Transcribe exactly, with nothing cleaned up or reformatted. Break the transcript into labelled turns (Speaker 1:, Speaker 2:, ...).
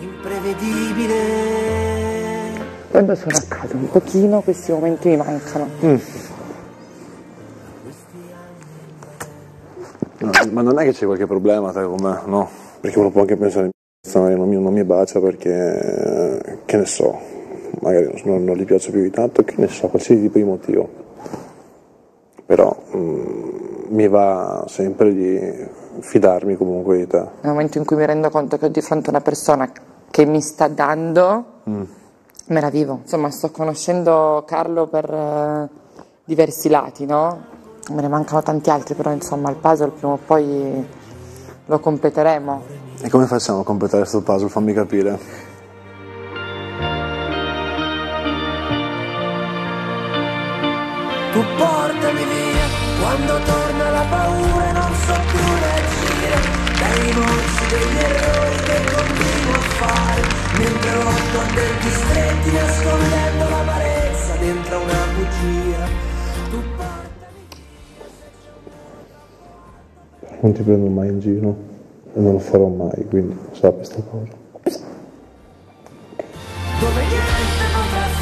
Speaker 1: imprevedibile.
Speaker 2: Quando sono a casa un pochino questi momenti mi mancano.
Speaker 3: Mm. No, ma non è che c'è qualche problema te con me, no? Perché uno può anche pensare magari non mi, non mi bacia perché, che ne so, magari non, non gli piace più di tanto, che ne so, qualsiasi tipo di motivo. Però mm, mi va sempre di fidarmi comunque di te.
Speaker 2: Nel momento in cui mi rendo conto che ho di fronte una persona che mi sta dando, mm. me la vivo. Insomma, sto conoscendo Carlo per eh, diversi lati, no? Me ne mancano tanti altri, però insomma il puzzle prima o poi lo completeremo.
Speaker 3: E come facciamo a completare questo puzzle? Fammi capire.
Speaker 1: Tu portami via, quando torna la paura e non so più reagire, dai morsi degli errori che continuo a fare, mentre lotto a denti stretti nascondendo l'amarezza dentro una bugia. Tu portami via.
Speaker 3: Non ti prendo mai in giro e non lo farò mai, quindi sappi questa cosa.
Speaker 1: Dove niente potrà